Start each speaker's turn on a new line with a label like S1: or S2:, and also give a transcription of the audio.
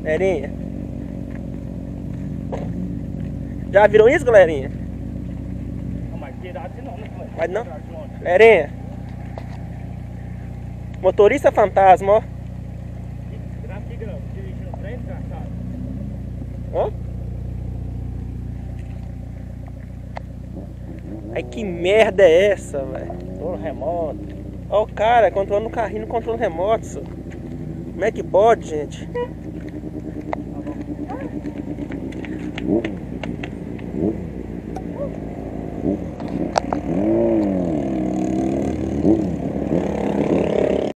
S1: Galerinha. Já viram isso, galerinha?
S2: Não, mas cuidado se não, né?
S1: Mas não? Galerinha. Motorista fantasma, ó.
S2: Que grau? Dirigindo o trem, desgraçado.
S1: Hã? Ai, que merda é essa, velho?
S2: Controle remoto.
S1: Ó o cara controlando o carrinho no controle remoto, só. Como é que pode, gente?
S2: Tá bom.